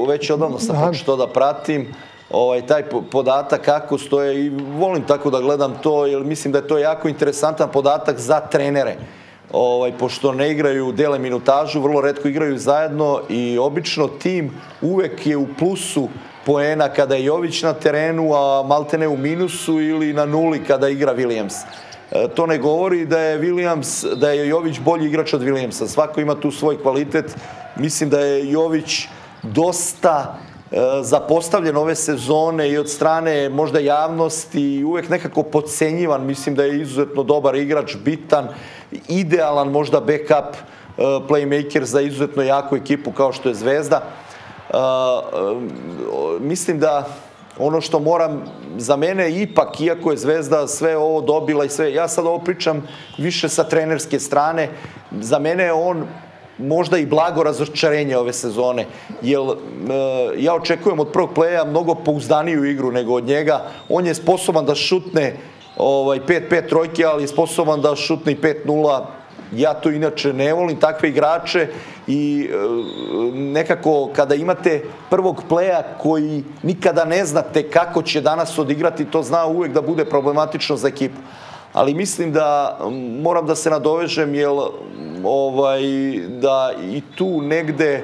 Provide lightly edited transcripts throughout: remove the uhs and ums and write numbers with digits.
već odavno sam počeo da pratim, taj podatak kako stoje i volim tako da gledam to, jer mislim da je to jako interesantan podatak za trenere. Pošto ne igraju, dele minutažu, vrlo retko igraju zajedno i obično tim uvek je u plusu poena kada je Jović na terenu, a maltene u minusu ili na nuli kada igra Williams. To ne govori da je Jović bolji igrač od Williamsa. Svako ima tu svoj kvalitet. Mislim da je Jović dosta zapostavljen ove sezone i od strane možda javnosti i uvek nekako podcenjivan. Mislim da je izuzetno dobar igrač, bitan, idealan možda backup playmaker za izuzetno jaku ekipu kao što je Zvezda. Mislim da ono što moram za mene ipak, iako je Zvezda sve ovo dobila i sve, ja sad ovo pričam više sa trenerske strane, za mene je on možda i blago razočarenje ove sezone, jer ja očekujem od prvog playa mnogo pouzdaniju igru nego od njega. On je sposoban da šutne 5-5 trojke, ali je sposoban da šutne i 5-0. Ja to inače ne volim, takve igrače, i nekako kada imate prvog playa koji nikada ne znate kako će danas odigrati, to zna uvek da bude problematično za ekipu. Ali mislim da moram da se nadovežem, jer da i tu negde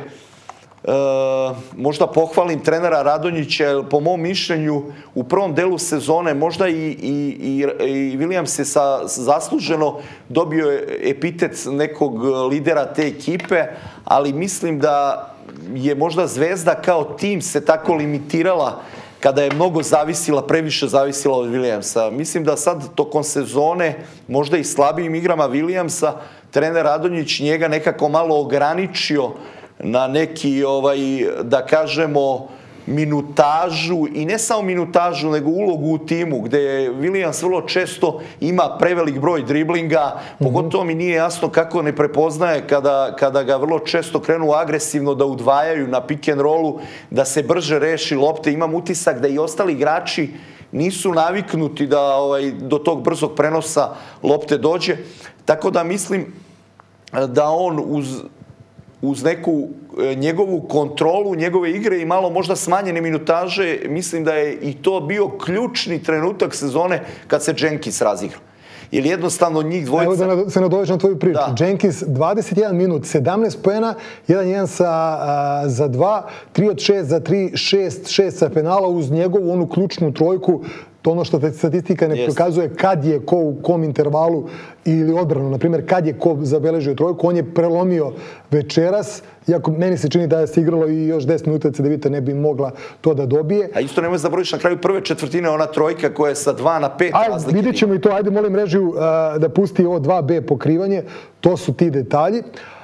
možda pohvalim trenera Radonjića, jer po mom mišljenju u prvom delu sezone možda i Williams je zasluženo dobio epitet nekog lidera te ekipe, ali mislim da je možda Zvezda kao tim se tako limitirala kada je mnogo previše zavisila od Williamsa. Mislim da sad tokom sezone, možda i slabijim igrama Williamsa, trener Radonjić njega nekako malo ograničio na neki, da kažemo, minutažu, i ne samo minutažu, nego ulogu u timu, gde Williams vrlo često ima prevelik broj driblinga, pogotovo mi nije jasno kako ne prepoznaje kada ga vrlo često krenu agresivno da udvajaju na pick and rollu, da se brže reši lopte. Imam utisak da i ostali igrači nisu naviknuti da do tog brzog prenosa lopte dođe, tako da mislim da on uz neku njegovu kontrolu, njegove igre i malo možda smanjene minutaže, mislim da je i to bio ključni trenutak sezone kad se Jenkins razigrao. Jer jednostavno njih dvojica... Evo da se nadovežem na tvoju priču. Jenkins, 21 minut, 17 poena, 1-1 za 2, 3 od 6 za 3, 6 sa penala uz njegovu onu ključnu trojku. To ono što statistika ne pokazuje kad je ko u kom intervalu ili odbranu, na primjer, kad je ko zabeležio trojku. On je prelomio večeras, iako meni se čini da se igralo i još 10 minuta Cedevita ne bi mogla to da dobije. A isto nemoj zaboraviš na kraju prve četvrtine ona trojka koja je sa 2 na 5 razlike. Vidjet ćemo i to, ajde molim režiju da pusti ovo 2B pokrivanje, to su ti detalji.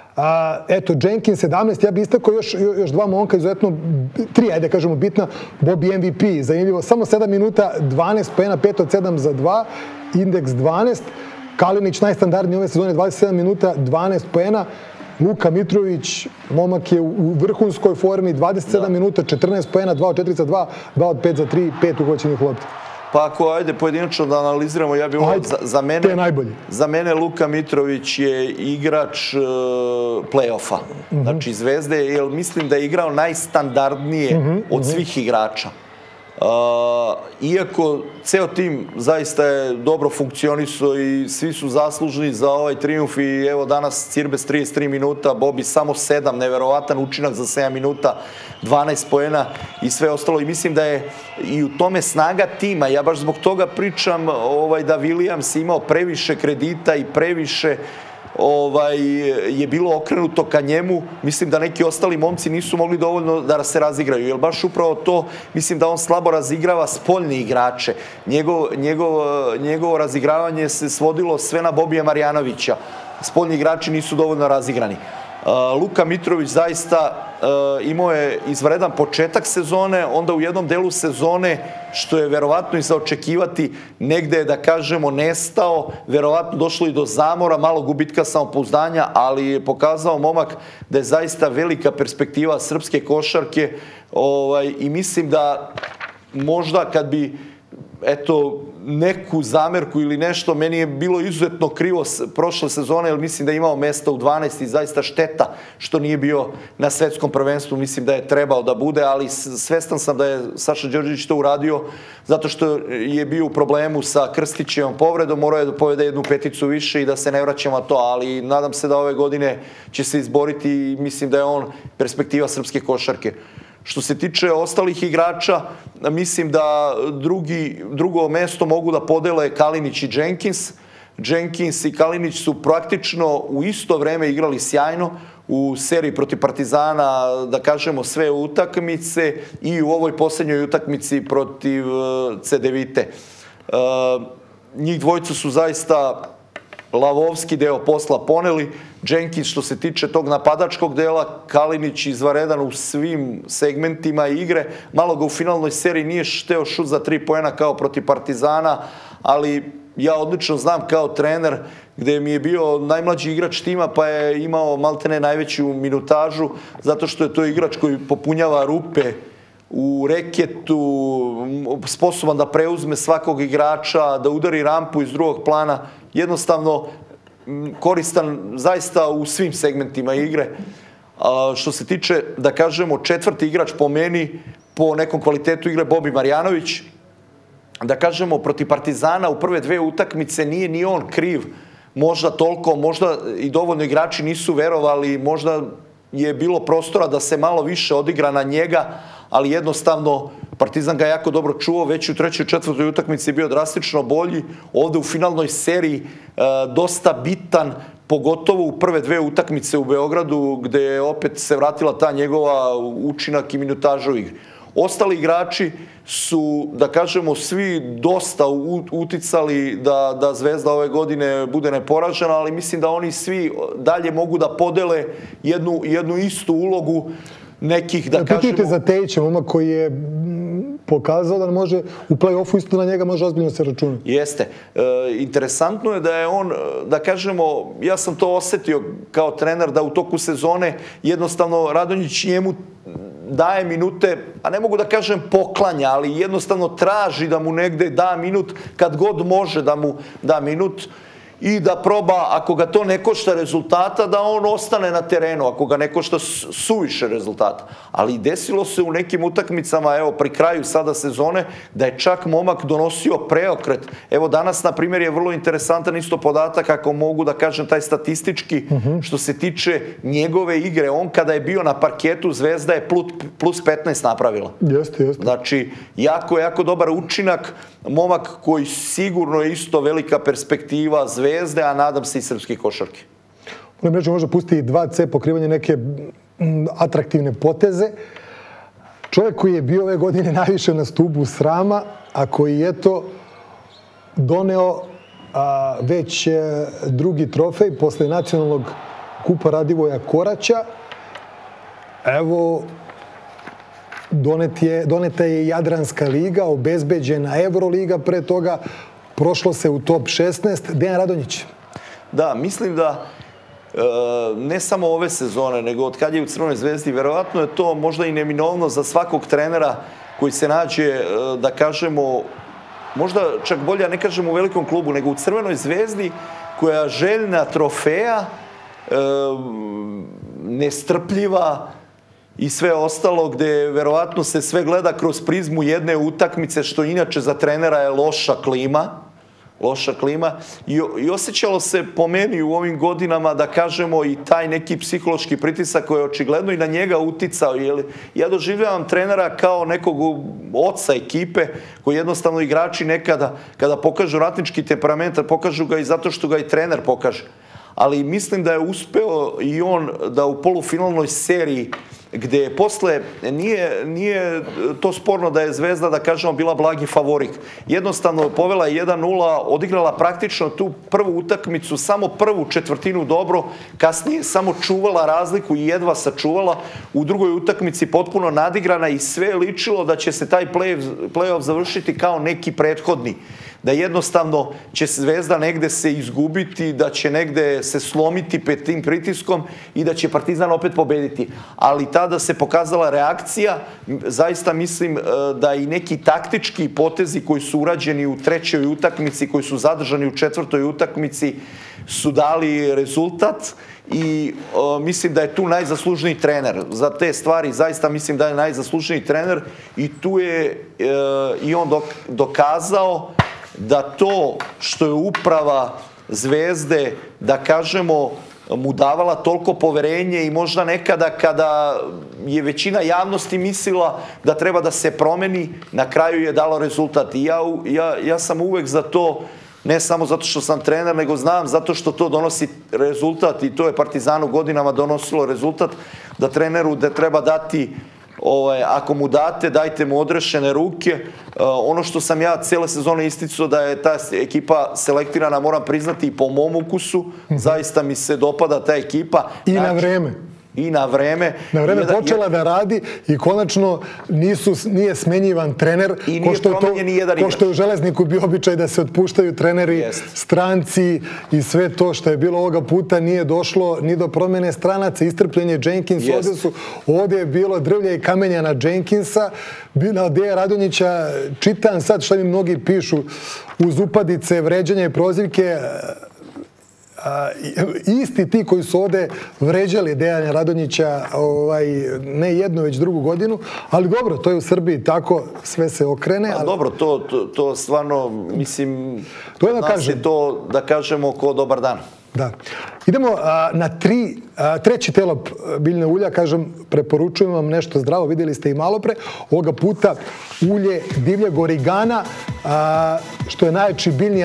Eto, Jenkins 17, ja bih istakao još dva momka izuzetno, 3, ajde kažemo bitna, Bobby MVP, zanimljivo, samo 7 minuta, 12 poena, 5 od 7 za 2, indeks 12, Kalinić najstandardniji ove sezone, 27 minuta, 12 poena, Luka Mitrović, momak je u vrhunskoj formi, 27 minuta, 14 poena, 2 od 4 za 2, 2 od 5 za 3, 5 uhoćenih lopti. Pa ako ajde pojedinačno da analiziramo, ja bih za mene Luka Mitrović je igrač play-offa, znači Zvezde, jer mislim da je igrao najstandardnije od svih igrača. Iako ceo tim zaista je dobro funkcionisao i svi su zaslužni za ovaj trijumf, i evo danas Cirbes 33 minuta, Bobby samo 7, neverovatan učinak za 7 minuta, 12 poena i sve ostalo, i mislim da je i u tome snaga tima. Ja baš zbog toga pričam da Williams imao previše kredita i previše je bilo okrenuto ka njemu. Mislim da neki ostali momci nisu mogli dovoljno da se razigraju, jer baš upravo to, mislim da on slabo razigrava spoljne igrače. Njegovo razigravanje se svodilo sve na Bobija Marjanovića. Spoljni igrači nisu dovoljno razigrani. Luka Mitrović zaista imao je izvanredan početak sezone, onda u jednom delu sezone, što je verovatno i za očekivati, negde je, da kažemo, nestao, verovatno došlo i do zamora, malo gubitka samopouzdanja, ali je pokazao momak da je zaista velika perspektiva srpske košarke, i mislim da možda kad bi eto, neku zamerku ili nešto, meni je bilo izuzetno krivo prošle sezone, jer mislim da je imao mesta u 12 i zaista šteta što nije bio na svetskom prvenstvu, mislim da je trebao da bude, ali svestan sam da je Saša Đorđević to uradio zato što je bio u problemu sa Krstićevom povredom, morao je da povede jednu peticu više i da se ne vraćamo na to, ali nadam se da ove godine će se izboriti i mislim da je on perspektiva srpske košarke. Što se tiče ostalih igrača, mislim da drugo mesto mogu da podele Kalinić i Jenkins. Jenkins i Kalinić su praktično u isto vreme igrali sjajno u seriji protiv Partizana, da kažemo, sve utakmice i u ovoj posljednjoj utakmici protiv Cedevite. Njih dvojica su zaista lavovski deo posla poneli. Jenkins što se tiče tog napadačkog dela, Kalinić izvaredan u svim segmentima igre. Malo ga u finalnoj seriji nije šteo šut za 3 poena kao protiv Partizana, ali ja odlično znam kao trener gde mi je bio najmlađi igrač tima pa je imao maltene najveću minutažu zato što je to igrač koji popunjava rupe u reketu, sposoban da preuzme svakog igrača, da udari rampu iz drugog plana, jednostavno koristan zaista u svim segmentima igre. Što se tiče, da kažemo, četvrti igrač po meni, po nekom kvalitetu igre, Bobi Marjanović, da kažemo, protiv Partizana u prve 2 utakmice nije ni on kriv, možda toliko, možda i dovoljno igrači nisu verovali, možda je bilo prostora da se malo više odigra na njega, ali jednostavno Partizan ga jako dobro čuo, već u 3. i 4. utakmici je bio drastično bolji, ovde u finalnoj seriji dosta bitan, pogotovo u prve 2 utakmice u Beogradu, gde je opet se vratila ta njegova učinak i minutaža u igri. Ostali igrači su, da kažemo, svi dosta uticali da Zvezda ove godine bude neporažena, ali mislim da oni svi dalje mogu da podele jednu istu ulogu nekih, da kažemo... Pitajte za Tejića, momak koji je pokazao da može u play-offu isto na njega može ozbiljno se računa. Jeste. Interesantno je da je on, da kažemo, ja sam to osetio kao trener, da u toku sezone jednostavno Radonjić njemu daje minute, a ne mogu da kažem poklanja, ali jednostavno traži da mu negde da minut, kad god može da mu da minut i da proba, ako ga to ne košta rezultata, da on ostane na terenu, ako ga ne košta suviše rezultata. Ali desilo se u nekim utakmicama, evo, pri kraju sada sezone, da je čak momak donosio preokret. Evo, danas, na primjer, je vrlo interesantan isto podatak, ako mogu da kažem, taj statistički, što se tiče njegove igre. On, kada je bio na parketu, Zvezda je plus 15 napravila. Jeste, jeste. Znači, jako dobar učinak. Momak koji sigurno je isto velika perspektiva Zvezde, a nadam se i srpske košarke. Moram reći, možda pusti 2C pokrivanje neke atraktivne poteze. Čovjek koji je bio ove godine najviše na stubu srama, a koji je to doneo već drugi trofej posle nacionalnog kupa Radivoja Koraća. Evo, doneta je Jadranska liga, obezbeđena Euroliga pre toga, prošlo se u top 16. Dejan Radonjić. Da, mislim da ne samo ove sezone, nego od kad je u Crvenoj zvezdi, verovatno je to možda i neminovno za svakog trenera koji se nađe, da kažemo, možda čak bolje, ne kažem u velikom klubu, nego u Crvenoj zvezdi koja željna trofeja, nestrpljiva i sve ostalo, gde verovatno se sve gleda kroz prizmu jedne utakmice, što inače za trenera je loša klima. I osjećalo se po meni u ovim godinama, da kažemo, i taj neki psihološki pritisak koji je očigledno i na njega uticao. Ja doživljavam trenera kao nekog oca ekipe, koji jednostavno igrači nekada, kada pokažu ratnički temperament, pokažu ga i zato što ga i trener pokaže. Ali mislim da je uspeo i on da u polufinalnoj seriji, gde posle nije to sporno da je Zvezda, da kažemo, bila blagi favorit. Jednostavno povela 1-0, odigrala praktično tu prvu utakmicu, samo prvu četvrtinu dobro, kasnije samo čuvala razliku i jedva sačuvala. U drugoj utakmici potpuno nadigrana i sve ličilo da će se taj play-off završiti kao neki prethodni. da jednostavno će Zvezda negde se izgubiti, da će negde se slomiti pred tim pritiskom i da će Partizan opet pobediti. Ali tada se pokazala reakcija, zaista mislim da i neki taktički potezi koji su urađeni u trećoj utakmici, koji su zadržani u četvrtoj utakmici, su dali rezultat i mislim da je tu najzaslužniji trener. Za te stvari zaista mislim da je najzaslužniji trener i tu je i on dokazao da to što je uprava Zvezde, da kažemo, mu davala toliko poverenje i možda nekada kada je većina javnosti mislila da treba da se promeni, na kraju je dalo rezultat. I ja sam uvek za to, ne samo zato što sam trener, nego znam zato što to donosi rezultat i to je Partizanu godinama donosilo rezultat, da treneru da treba dati, ako mu date, dajte mu odrešene ruke. Ono što sam ja cijele sezone isticao da je ta ekipa selektirana, moram priznati, i po mom ukusu. Zaista mi se dopada ta ekipa. I na vreme. I na vreme. Na vreme počela da radi i konačno nije smenjivan trener. I nije promenjen ni jedan igrač. Ko što je u Železniku bio običaj da se otpuštaju treneri, stranci i sve to što je bilo ovoga puta nije došlo ni do promjene stranaca. Istrpljen je Jenkins. Ovdje je bilo drvlja i kamenja na Jenkinsa. Na Deja Radonjića čitam sad što mi mnogi pišu uz upadice, vređanja i prozivke. Isti ti koji su ovde vređali Dejana Radonjića ne jednu, već drugu godinu, ali dobro, to je u Srbiji tako, sve se okrene. Dobro, to stvarno, mislim, nas je to, da kažemo, ko dobar dan. Da. Idemo na treći telop biljne ulja, kažem, preporučujem vam nešto zdravo, vidjeli ste i malo pre, ovoga puta ulje divljeg origana, što je najjači biljni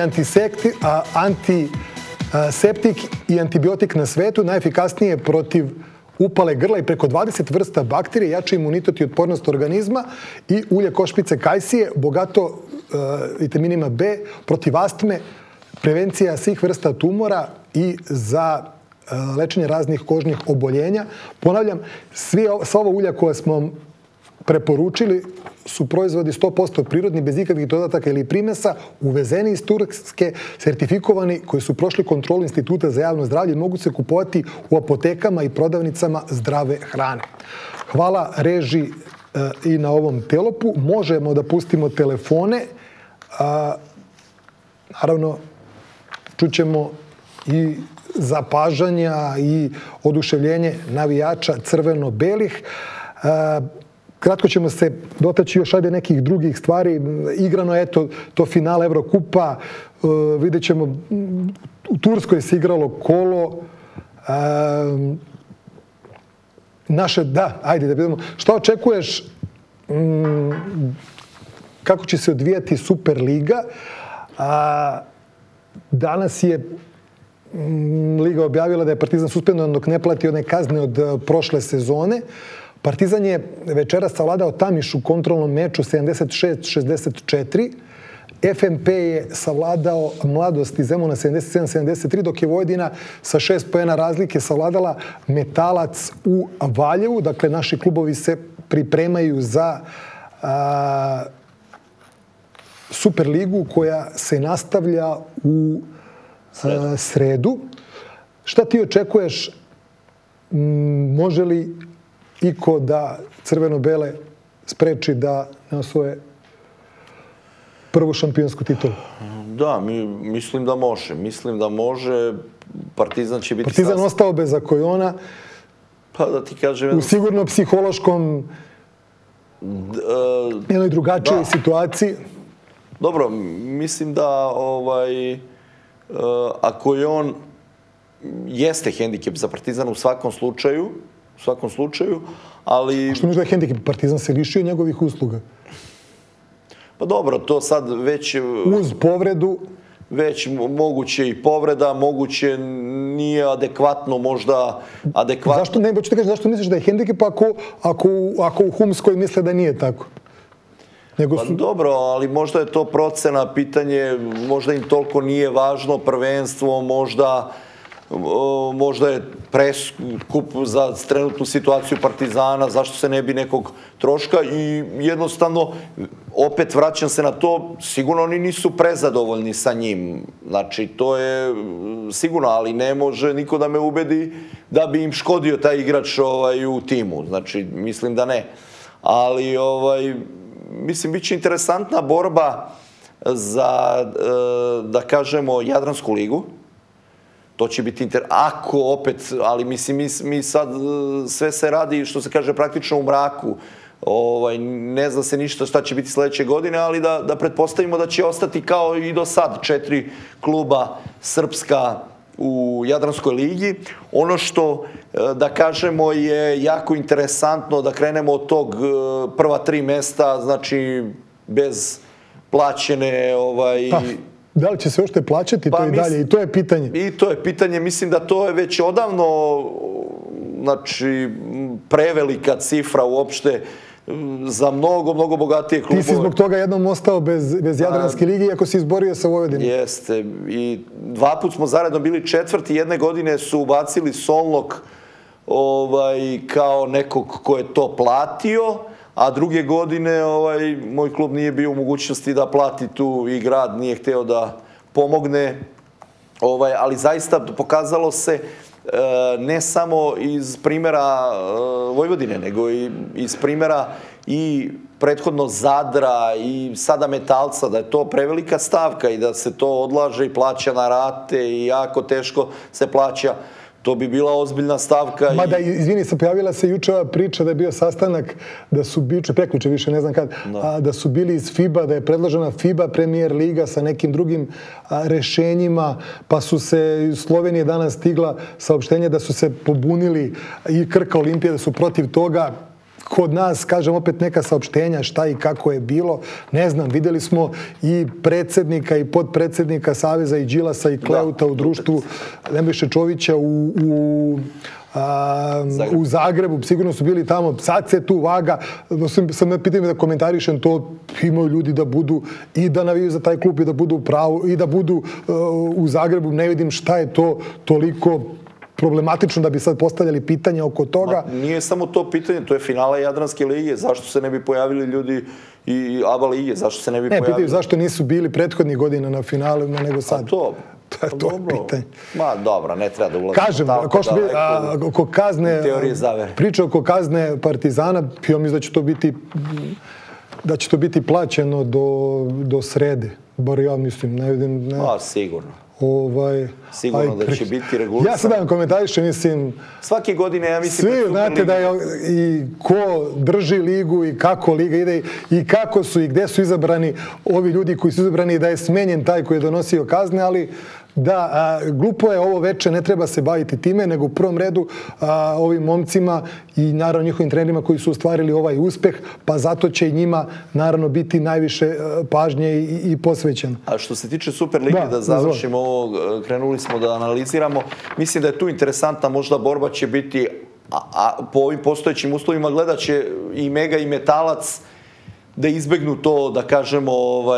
antiseptik i antibiotik na svetu, najefikasnije protiv upale grla i preko 20 vrsta bakterije, jači imunitet i otpornost organizma, i ulje košpice kajsije, bogato vitaminima B, protiv astme, prevencija svih vrsta tumora i za lečenje raznih kožnih oboljenja. Ponavljam, sva ova ulja koja smo vam preporučili su proizvodi 100% prirodni, bez ikakvih dodataka ili primesa, uvezeni iz Turske, sertifikovani, koji su prošli kontrolu Instituta za javno zdravlje i mogu se kupovati u apotekama i prodavnicama zdrave hrane. Hvala režiji i na ovom telopu. Možemo da pustimo telefone. Naravno, čućemo i zapažanja i oduševljenje navijača crveno-belih. Kratko ćemo se dotaći još nekih drugih stvari. Igrano je to finale Evrokupa. Vidjet ćemo, u Turskoj se igralo kolo. Ajde da vidimo. Šta očekuješ, kako će se odvijati Superliga? Danas je Liga objavila da je Partizan suspendovan dok ne plati one kazne od prošle sezone. Partizan je večeras savladao Tamiš u kontrolnom meču 76-64. FNP je savladao Mladost iz Zemuna 77-73, dok je Vojvodina sa 6 poena razlike savladala Metalac u Valjevu. Dakle, naši klubovi se pripremaju za Superligu koja se nastavlja u sredu. Šta ti očekuješ? Može li iko da crveno-bele spreči da ne osvoje prvu šampionsku titulu? Da, mislim da može. Mislim da može. Partizan će biti... Partizan ostao bez Akojona. Pa da ti kažem... U sigurno psihološkom jednoj drugačijoj situaciji. Dobro, mislim da Akojon jeste hendikep za Partizan u svakom slučaju, ali... A što misliš da je hendikep? Partizan se lišio njegovih usluga? Pa dobro, to sad već... Uz povredu? Već moguće i povreda, moguće nije adekvatno, možda adekvatno... Zašto ne? Hoću ti kažem, zašto misliš da je hendikep ako u Humskoj misle da nije tako? Pa dobro, ali možda je to procena, pitanje, možda im toliko nije važno prvenstvo, možda možda je preskup za trenutnu situaciju Partizana, zašto se ne bi nekog troška i jednostavno, opet vraćam se na to, sigurno oni nisu prezadovoljni sa njim. Znači, to je sigurno, ali ne može niko da me ubedi da bi im škodio taj igrač u timu. Znači, mislim da ne. Ali, mislim, bit će interesantna borba za, da kažemo, Jadransku ligu. To će biti ako opet, ali mislim, mi sad sve se radi, što se kaže, praktično u mraku. Ne zna se ništa šta će biti sledeće godine, ali da pretpostavimo da će ostati kao i do sad 4 kluba srpska u Jadranskoj ligi. Ono što, da kažemo, je jako interesantno da krenemo od tog prva 3 mesta, znači bez plaćene... Da li će se uopšte plaćati to i dalje? I to je pitanje. I to je pitanje. Mislim da to je već odavno, znači, prevelika cifra uopšte za mnogo, mnogo bogatije klubove. Ti si zbog toga jednom ostao bez Jadranske lige, iako si izborio sa Vojvodinom. Jeste. I 2 put smo zaredno bili 4. Jedne godine su ubacili Sonlok kao nekog ko je to platio, a druge godine moj klub nije bio u mogućnosti da plati tu i grad nije hteo da pomogne. Ali zaista pokazalo se ne samo iz primjera Vojvodine, nego i iz primjera i prethodno Zadra i sada Metalca, da je to prevelika stavka i da se to odlaže i plaća na rate i jako teško se plaća. To bi bila ozbiljna stavka. Mada, izvini, pojavila se juče ova priča da je bio sastanak, da su prekjuče više, ne znam kad, da su bili iz FIBA, da je predložena FIBA Premier Liga sa nekim drugim rešenjima, pa su se iz Slovenije danas stigla saopštenja da su se pobunili i Krka, Olimpija, da su protiv toga. Kod nas, kažem, opet neka saopštenja šta i kako je bilo. Ne znam, videli smo i predsjednika i podpredsjednika Saveza i Đilasa i Kleuta u društvu Nebojše Čovića u Zagrebu. Sigurno su bili tamo. Sad se tu vaga. Sam me pitao da komentarišem to. Imaju ljudi da budu i da naviju za taj klub i da budu u pravu i da budu u Zagrebu. Ne vidim šta je to toliko problematično da bi sad postavljali pitanje oko toga. Nije samo to pitanje, to je finala Jadranske lige. Zašto se ne bi pojavili ljudi i ABA lige? Zašto se ne bi pojavili? Pitaju zašto nisu bili prethodnih godina na finalima nego sad. A to je pitanje. Ma dobro, ne treba da ulazimo. Kažem, oko kazne, priča oko kazne Partizana, ja mislim da će to biti plaćeno do srede. Bar ja mislim, ne vidim. Sigurno. Sigurno da će biti regulisano. Ja sad vam komentarišem, mislim... Svake godine, ja mislim... Svi znate da je i ko drži ligu i kako liga ide i kako su i gde su izabrani ovi ljudi koji su izabrani i da je smenjen taj koji je donosio kazne, ali da, glupo je ovo veče, ne treba se baviti time, nego u prvom redu ovim momcima i naravno njihovim trenerima koji su ostvarili ovaj uspeh, pa zato će i njima naravno biti najviše pažnje i posvećeno. A što se tiče Super lige, da završimo ovo, krenuli smo da analiziramo, mislim da je tu interesantna možda borba će biti, po ovim postojećim uslovima gledat će i Mega i Metalac da izbegnu to, da kažemo,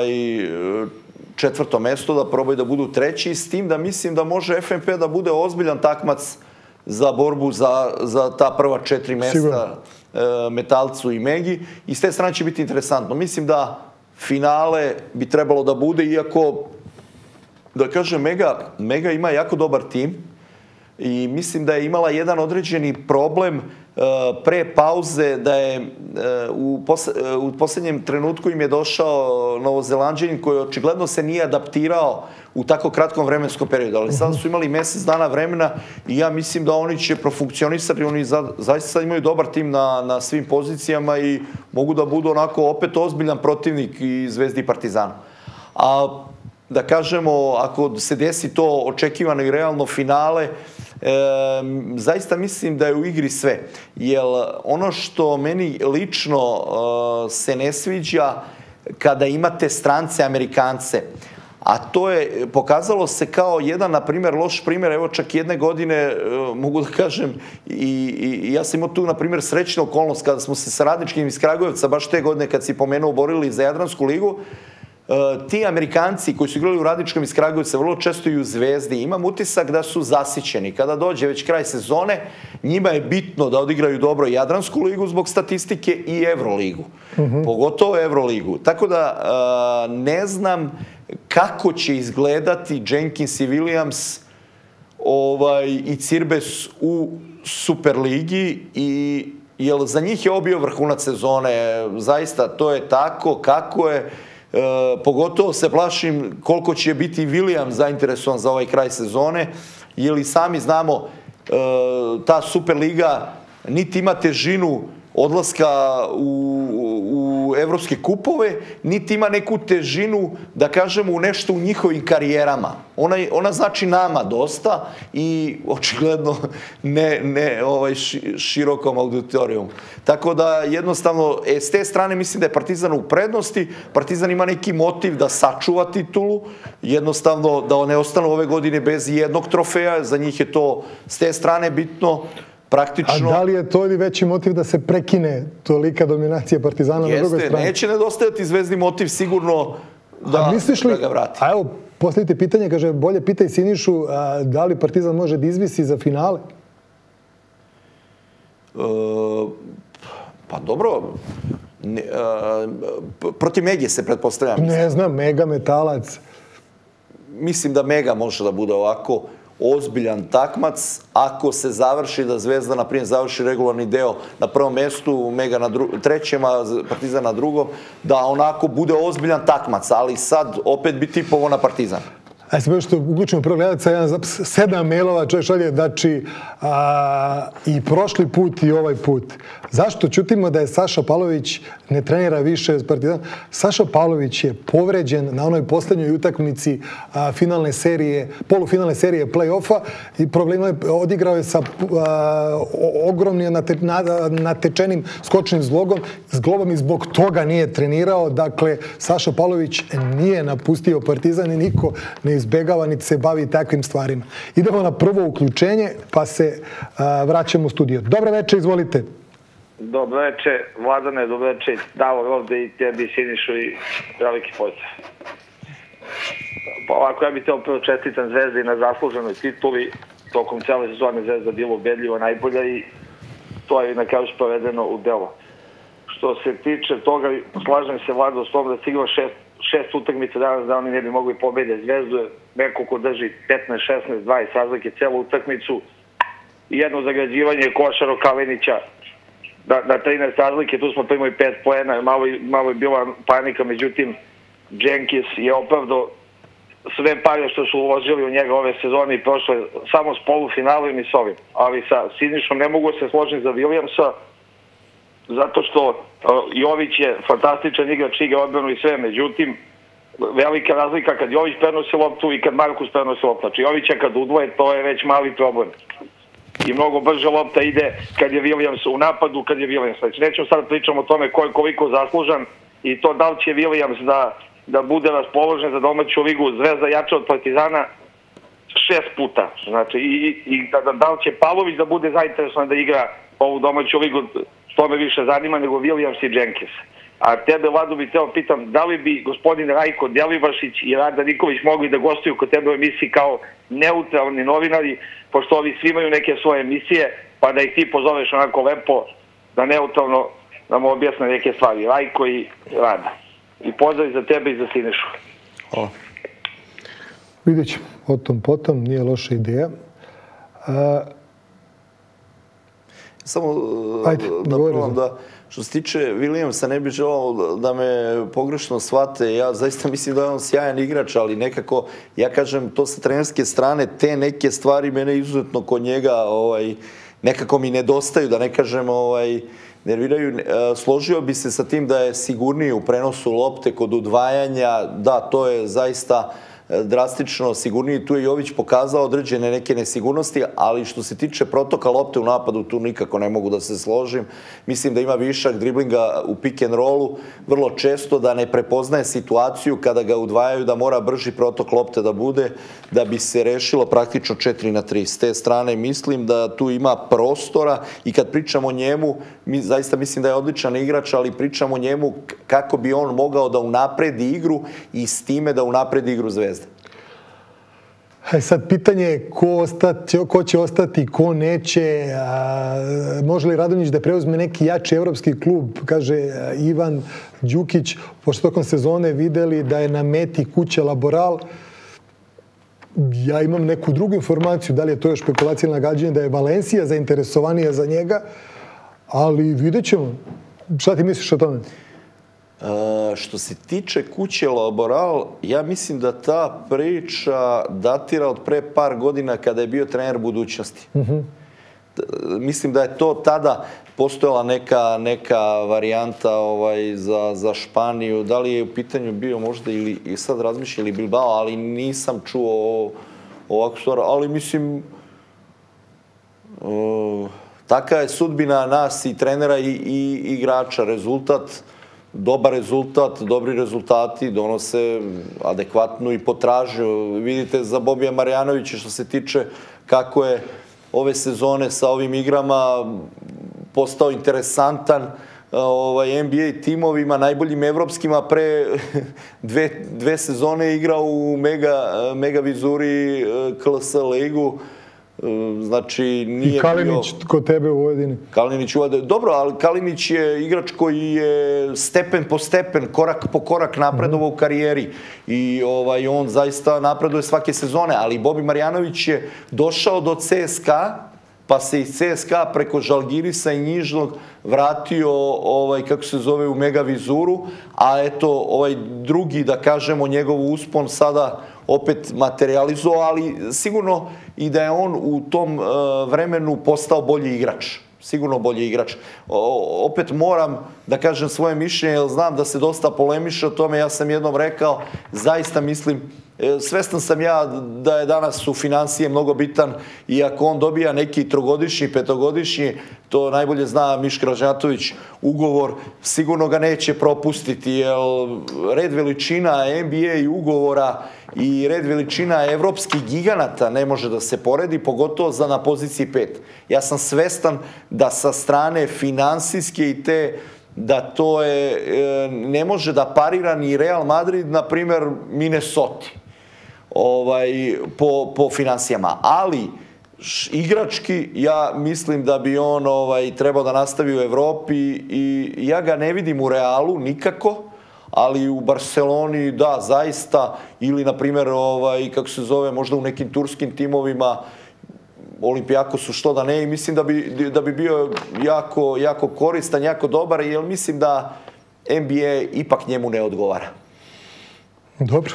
4. mesto, da probaju da budu 3. s tim da mislim da može FNP da bude ozbiljan takmac za borbu za ta prva 4 mesta Metalcu i Megi i s te strane će biti interesantno. Mislim da finale bi trebalo da bude, iako da kažem Mega ima jako dobar tim i mislim da je imala jedan određeni problem pre pauze, da je u posljednjem trenutku im je došao Novozelanđanin koji očigledno se nije adaptirao u tako kratkom vremenskom periodu, ali sada su imali mjesec dana vremena i ja mislim da oni će profunkcionisati, oni zaista sad imaju dobar tim na svim pozicijama i mogu da budu onako opet ozbiljan protivnik i Zvezdi i Partizana. A da kažemo, ako se desi to očekivano i realno finale, zaista mislim da je u igri sve. Jer ono što meni lično se ne sviđa kada imate strance Amerikance, a to je pokazalo se kao jedan, na primjer, loš primjer, evo čak jedne godine, mogu da kažem, i ja sam imao tu, na primjer, srećnu okolnost kada smo se sa Radničkim iz Kragujevca, baš te godine kad si pomenuo, borili za Jadransku ligu, ti Amerikanci koji su igrali u Radničkom iz Kragujevca vrlo često i u Zvezdi, imam utisak da su zasićeni. Kada dođe već kraj sezone, njima je bitno da odigraju dobro Jadransku ligu zbog statistike i Evroligu. Pogotovo Evroligu. Tako da ne znam kako će izgledati Jenkins i Williams i Cirbes u Superligi i jer za njih je ovo bio vrhunac sezone. Zaista, to je tako kako je. Pogotovo se plašim koliko će biti Williams zainteresovan za ovaj kraj sezone, jer i sami znamo ta Superliga niti ima težinu odlaska u evropske kupove, niti ima neku težinu, da kažemo, u nešto u njihovim karijerama. Ona znači nama dosta i očigledno ne širokom auditorijumu. Tako da jednostavno, s te strane mislim da je Partizan u prednosti. Partizan ima neki motiv da sačuva titulu, jednostavno da ne ostanu ove godine bez jednog trofeja, za njih je to s te strane bitno. Praktično... A da li je to veći motiv da se prekine tolika dominacija Partizana na drugoj strani? Neće nedostajati zvezni motiv sigurno da ga vrati. A evo, posljedite pitanje, kaže, bolje pitaj Sinišu, da li Partizan može da izvisi za finale? Pa dobro, protiv Mege se pretpostavljam. Ne znam, Mega, Metalac. Mislim da Mega može da bude ovako ozbiljan takmac, ako se završi da Zvezda, na primjer, završi regularni deo na prvom mjestu, Mega na trećem, a Partizan na drugom, da onako bude ozbiljan takmac, ali sad opet bi tipovo na Partizan. Ajde se što uključimo prvo gledalca, 7 mailova čovjek šalje, znači i prošli put i ovaj put. Zašto ćutimo da je Saša Pavlović ne trenira više Partizan? Saša Pavlović je povređen na onoj posljednjoj utakmici polufinalne serije play-offa i problema je, odigrao je sa ogromnim natečenim skočnim zglobom i zbog toga nije trenirao. Dakle, Saša Pavlović nije napustio Partizan i niko ne izbegava niti se bavi takvim stvarima. Idemo na prvo uključenje, pa se vraćamo u studio. Dobro večer, izvolite. Dobro večer, Vladane, dobro večer, Davor ovde i tebi, Sinišu i veliki pozdrav. Pa ovako, ja bih teo prvo čestitam Zvezdi na zasluženoj tituli. Tokom cele sezone Zvezda bila ubedljivo najbolja i to je na kraju sprovedeno u delo. Što se tiče toga, slažem se, Vlado, s tom da stigla šest utakmica danas da oni ne bi mogli pobediti Zvezdu. Neko ko drži 15, 16, 20 razlike celu utakmicu i jedno zagrađivanje Košaro Kalinića na 13 razlike, tu smo primali 5 poena, malo je bila panika, međutim Jenkins je opravdao sve pare što su uložili u njega ove sezone i prošle samo s polufinalom i s ovim. Ali sa Sinišom ne mogu se složiti za Williamsa, zato što Jović je fantastičan igrač, igra odbranu i sve, međutim velika razlika kad Jović prenosi loptu i kad Markus prenosi loptu. Znači Jovića kad udvoje, to je već mali problem. I mnogo brže lopta ide kad je Williams u napadu, kad je Williams. Znači nećemo sad pričamo o tome ko je koliko zaslužan i to da li će Williams da bude raspoložen za domaću ligu. Zvezda jača od Partizana 6 puta. Znači i da li će Pavlović da bude zainteresovan da igra ovu domaću ligu, to me više zanima nego Williams i Jenkins. A tebe, Vladu, bih teo pitam, da li bi gospodin Rajko Delibašić i Rada Nikolić mogli da gostuju kod tebe u emisiji kao neutralni novinari, pošto ovi svi imaju neke svoje emisije, pa da ih ti pozoveš onako lepo, da neutralno nam objasne neke stvari. Rajko i Rada. I pozdrav za tebe i za Sinišu. Hvala. Vidjet ćemo. O tom potom, nije loša ideja. Samo da provam da, što se tiče Williamsa, ne bih želao da me pogrešno shvate. Ja zaista mislim da je on sjajan igrač, ali nekako, ja kažem, to sa trenerske strane, te neke stvari mene izuzetno kod njega nekako mi nedostaju, da ne kažem, nerviraju. Složio bi se sa tim da je sigurniji u prenosu lopte kod udvajanja. Da, to je zaista drastično sigurniji. Tu je Jović pokazao određene neke nesigurnosti, ali što se tiče protoka lopte u napadu, tu nikako ne mogu da se složim. Mislim da ima višak driblinga u pick and rollu, vrlo često da ne prepoznaje situaciju kada ga udvajaju, da mora brži protok lopte da bude, da bi se rešilo praktično 4-3. S te strane mislim da tu ima prostora i kad pričamo o njemu, zaista mislim da je odličan igrač, ali pričamo o njemu kako bi on mogao da unapredi igru i s time da unapredi igru Zvezde. Sad pitanje je ko će ostati, ko neće. Može li Radonjić da preuzme neki jači evropski klub, kaže Ivan Đukić, pošto tokom sezone videli da je na meti kuća Laboral. Ja imam neku drugu informaciju, da li je to još spekulacija ili nagađanje, da je Valencija zainteresovanija za njega, ali vidjet ćemo. Šta ti misliš o tome? Što se tiče kuće Laboral, ja mislim da ta priča datira od pre par godina kada je bio trener budućnosti. Mislim da je to tada postojala neka varijanta za Španiju. Da li je u pitanju bio možda ili sad razmišljam ili Bilbao, ali nisam čuo ovakvu stvar. Ali mislim, taka je sudbina nas i trenera i igrača. Dobar rezultat, dobri rezultati donose adekvatnu i potražnju. Vidite za Bobija Marjanovića što se tiče kako je ove sezone sa ovim igrama postao interesantan NBA timovima, najboljim evropskima. Pre dve sezone igrao u Mega Vizuri KLS ligu. Znači, nije bio... I Kalinić kod tebe u Vojvodini. Kalinić u Vojvodini. Dobro, ali Kalinić je igrač koji je stepen po stepen, korak po korak napredovao u karijeri. I on zaista napreduje svake sezone. Ali Bobi Marjanović je došao do CSKA, pa se iz CSKA preko Žalgirisa i Njižnog vratio, kako se zove, u Mega Vizuru. A eto, drugi, da kažemo, njegov uspon sada opet materializovao, ali sigurno i da je on u tom vremenu postao bolji igrač. Sigurno bolji igrač. Opet moram da kažem svoje mišljenje, jer znam da se dosta polemiše o tome. Ja sam jednom rekao, zaista mislim, svestan sam ja da je danas u finansije mnogo bitan i ako on dobija neki trogodišnji, petogodišnji, to najbolje zna Miško Ražnjatović, ugovor, sigurno ga neće propustiti, jer red veličina NBA i ugovora i red veličina evropskih giganata ne može da se poredi, pogotovo na poziciji 5. Ja sam svestan da sa strane finansijske i te, da to ne može da parira ni Real Madrid, na primer Minnesota, po finansijama. Ali, igrački, ja mislim da bi on trebao da nastavi u Evropi i ja ga ne vidim u Realu nikako, ali u Barceloni, da, zaista, ili, na primjer, kako se zove, možda u nekim turskim timovima, Olimpijakosu, što da ne, i mislim da bi bio jako koristan, jako dobar, jer mislim da NBA ipak njemu ne odgovara. Dobro.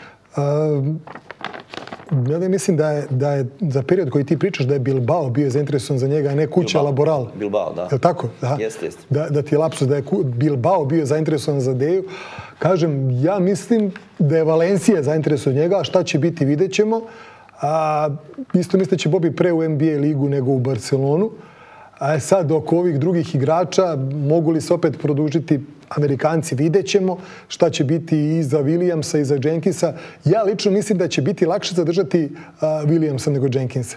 Ja mislim da je za period koji ti pričaš da je Bilbao bio zainteresovan za njega, a ne kuća Laboral. Bilbao, da. Je li tako? Jeste. Da ti je lapsus, da je Bilbao bio zainteresovan za Deju. Kažem, ja mislim da je Valencija zainteresovan njega, a šta će biti vidjet ćemo. Isto mislim da će Bobi pre u NBA ligu nego u Barcelonu. A sad, oko ovih drugih igrača, mogu li se opet produžiti Amerikanci, vidjet ćemo šta će biti i za Williamsa i za Jenkinsa. Ja lično mislim da će biti lakše zadržati Williamsa nego Jenkinsa.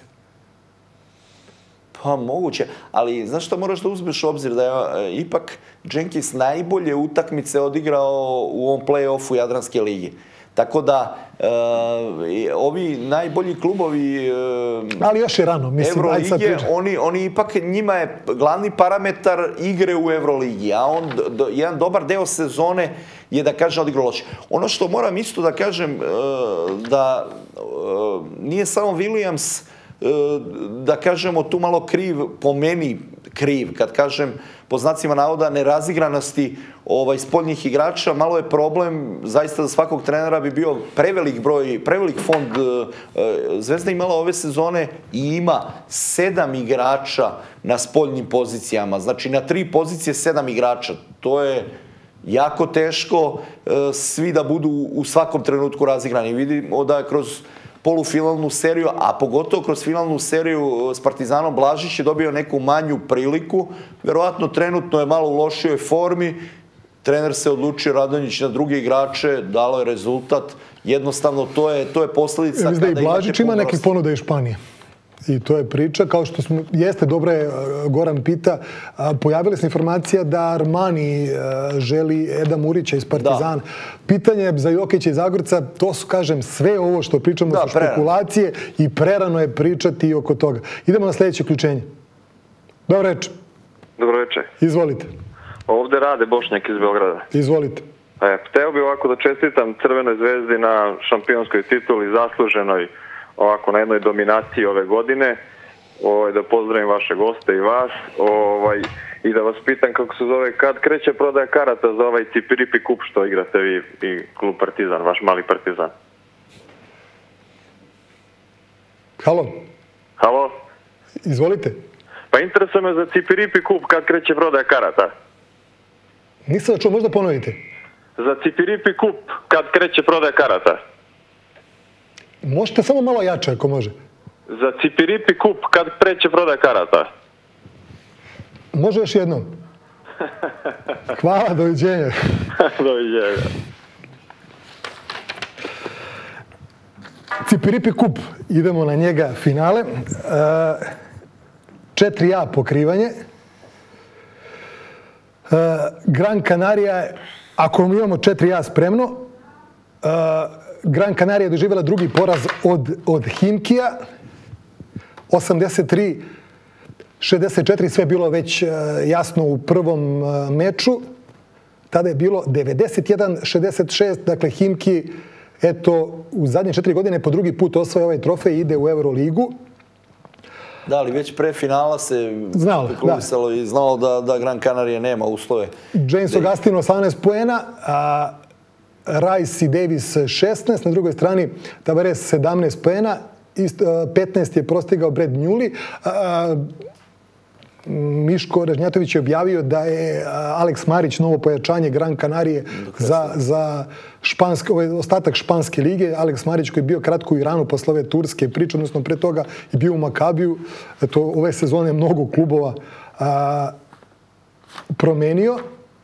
Pa moguće, ali znaš što moraš da uzmeš u obzir? Da je ipak Jenkins najbolje utakmice odigrao u ovom play-offu Jadranske ligi. Tako da, ovi najbolji klubovi ali još je rano, mislim, Evrolige, oni ipak, njima je glavni parametar igre u Evroligi, a on, jedan dobar deo sezone je, da kažem, odigrao loše. Ono što moram isto da kažem, da nije samo Williams, da kažemo, tu malo kriv, po meni kriv, kad kažem, po znacima navoda, nerazigranosti spoljnih igrača, malo je problem, zaista za svakog trenera bi bio prevelik fond. Zvezda imala ove sezone i ima 7 igrača na spoljnim pozicijama, znači na 3 pozicije 7 igrača. To je jako teško svi da budu u svakom trenutku razigrani. Vidimo da kroz polufinalnu seriju, a pogotovo kroz finalnu seriju s Partizanom, Blažić je dobio neku manju priliku. Verovatno trenutno je malo u lošijoj formi. Trener se odlučio, Radonjić, na druge igrače, dalo je rezultat. Jednostavno, to je posledica. Mislim da i Blažić ima neke ponude iz Španije. I to je priča, kao što jeste, dobro je, Goran pita, pojavila se informacija da Armani želi Eda Murića iz Partizana. Pitanje za Jokića i Zagorca, to su, kažem, sve ovo što pričamo su špekulacije i prerano je pričati oko toga. Idemo na sljedeće uključenje. Dobro večer. Dobro večer. Izvolite. Ovde Rade Bošnjak iz Beograda. Izvolite. Hteo bih ovako da čestitam Crvenoj zvezdi na šampionskoj tituli, zasluženoj, ovako na jednoj dominaciji ove godine, da pozdravim vaše goste i vas, i da vas pitam kako se zove, kad kreće prodaja karata za ovaj Cipiripi kup što igrate vi i klub Partizan, vaš mali Partizan. Halo. Halo. Izvolite. Pa interesuje me za Cipiripi kup kad kreće prodaja karata. Nisam da čuo, možda ponovite. Za Cipiripi kup kad kreće prodaja karata. Možete samo malo jače, ako može. Za Cipiripi kup kad kreće prodaja karata. Može još jednom. Hvala, doviđenja. Doviđenja. Cipiripi kup, idemo na njega, finale. 4A pokrivanje. Gran Canaria, ako imamo 4A spremno, Gran Canaria je doživjela drugi poraz od Himkija. 83-64, sve je bilo već jasno u prvom meču. Tada je bilo 91-66, dakle Himki, eto, u zadnje 4 godine po drugi put osvaja ovaj trofej i ide u Euroligu. Da, ali već pre finala se spekulisalo i znalo da Gran Canaria nema uslove. James Augustin 18 poena, a Rice i Davis 16, na drugoj strani Tavares 17 poena, 15 je prostigao Brad Njuli. Miško Ražnjatović je objavio da je Alex Marić novo pojačanje Gran Canarije za ostatak španske lige. Alex Marić koji je bio kratko u Iranu posle ove turske priče, odnosno pre toga je bio u Makabiju. Eto, ove sezone mnogo klubova promenio.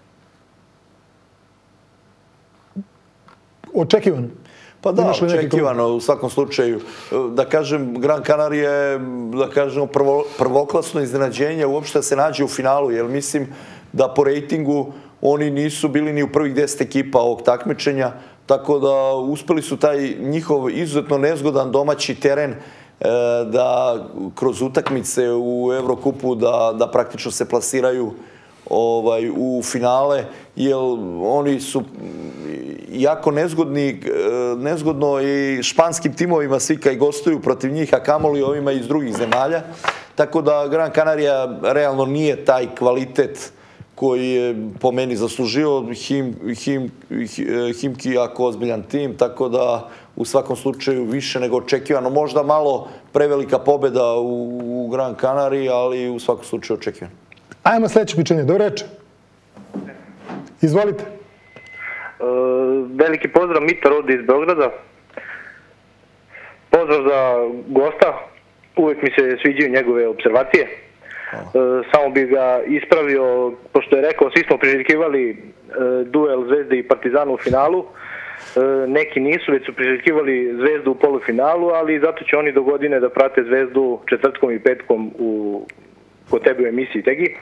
Očekivano. Pa da, očekivano u svakom slučaju. Da kažem, Gran Canaria je, da kažem, prvoklasno iznenađenje uopšte da se nađe u finalu, jer mislim da po rejtingu oni nisu bili ni u prvih 10 ekipa ovog takmičenja, tako da uspeli su taj njihov izuzetno nezgodan domaći teren da kroz utakmice u Evrokupu da praktično se plasiraju u finale, jer oni su jako nezgodno i španskim timovima svi kaj gostuju protiv njih, a kamoli ovima iz drugih zemalja. Tako da Gran Canaria realno nije taj kvalitet koji je po meni zaslužio. Himki jako ozbiljan tim, tako da u svakom slučaju više nego očekivano. Možda malo prevelika pobjeda u Gran Canariji, ali u svakom slučaju očekivano. Ajmo sljedeće pitanje. Dobro večer. Izvolite. Veliki pozdrav, Mita Rodi iz Beograda. Pozdrav za gosta. Uvijek mi se sviđaju njegove observacije. Samo bih ga ispravio, pošto je rekao, svi smo priželjkivali duel Zvezde i Partizana u finalu. Neki nisu, već su priželjkivali Zvezdu u polufinalu, ali zato će oni do godine da prate Zvezdu četvrtkom i petkom kod tebe u emisiji Tegi.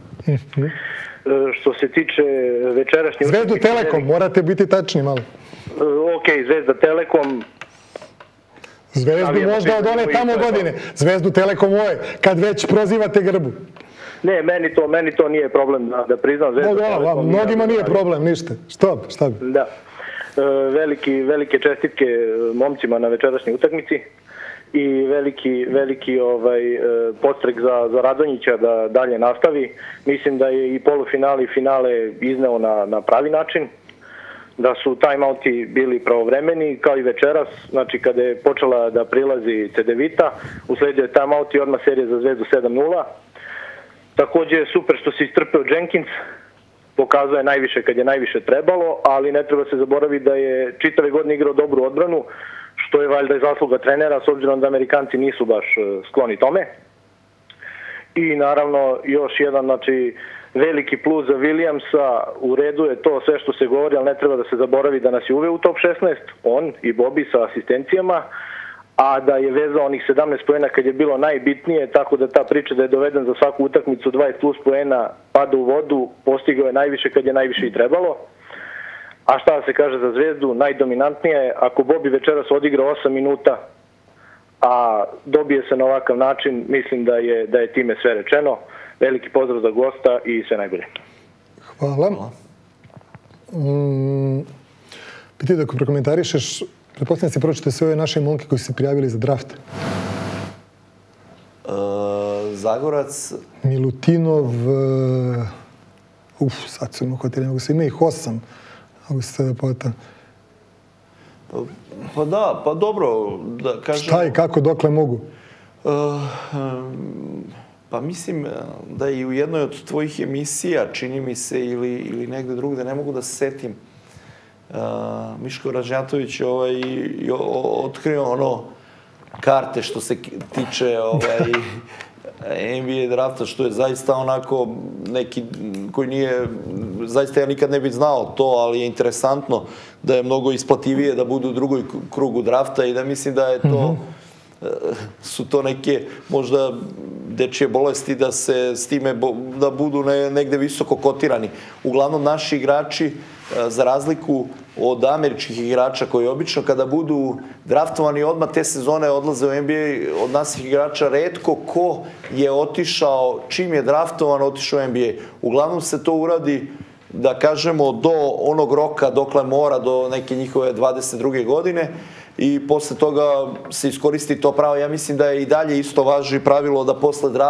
Što se tiče večerašnje... Zvezdu Telekom, morate biti tačni malo. Ok, Zvezda Telekom... Zvezdu možda od one tamo godine. Zvezdu Telekom ove, kad već prozivate grbu. Ne, meni to nije problem da priznam. Mnogima nije problem, ništa. Što bi? Da. Velike čestitke momcima na večerašnjoj utakmici i veliki podstrek za Radonjića da dalje nastavi. Mislim da je i polufinale i finale izneo na pravi način, da su timeouti bili pravovremeni, kao i večeras, znači kada je počela da prilazi Cedevita, usledio je timeout i odmah serija za Zvezdu 7-0. Također je super što se istrpeo Jenkins, pokazuje najviše kad je najviše trebalo, ali ne treba se zaboraviti da je čitave godine igrao dobru odbranu, što je valjda i zasluga trenera, s obzirom da Amerikanci nisu baš skloni tome. I naravno još jedan, znači, veliki plus za Williamsa, u redu je to sve što se govori, ali ne treba da se zaboravi da nas je uveo u top 16, on i Bobby sa asistencijama, a da je vezao onih 17 poena kad je bilo najbitnije, tako da ta priča da je doveden za svaku utakmicu 20 plus poena pada u vodu, postigao je najviše kad je najviše i trebalo. A šta se kaže za Zvezdu, najdominantnije je ako Bobby večeras odigra 8 minuta, a dobije se na ovakav način, mislim da je time sve rečeno. Veliki pozdrav za gosta i sve najbolje. Hvala. Pitaju da ako prokomentarišeš, pretpostavljam si pročite sve ove naše momke koji su se prijavili za draft. Zagorac. Milutinov, sad su mu hoteli, nego se ima ih 8. Ako se sada pota. Pa da, pa dobro. Da kažem, šta i kako, dokle mogu? Pa mislim da i u jednoj od tvojih emisija, čini mi se, ili negde drugde, ne mogu da se setim, Miško Ražnjatović je otkrio ono karte što se tiče NBA drafta, što je zaista onako neki koji nije, zaista ja nikad ne bih znao to, ali je interesantno da je mnogo isplativije da budu u drugoj krugu drafta i da mislim da je to, su to neke možda dečije bolesti da se s time, da budu negde visoko kotirani. Uglavnom naši igrači, za razliku od američkih igrača koji obično kada budu draftovani odmah te sezone odlaze u NBA, od naših igrača retko ko je otišao, čim je draftovan, otišao u NBA. Uglavnom se to uradi, da kažemo, do onog roka dokle mora, do neke njihove 22. godine i posle toga se iskoristi to pravo. Ja mislim da je i dalje isto važi pravilo da posle drafta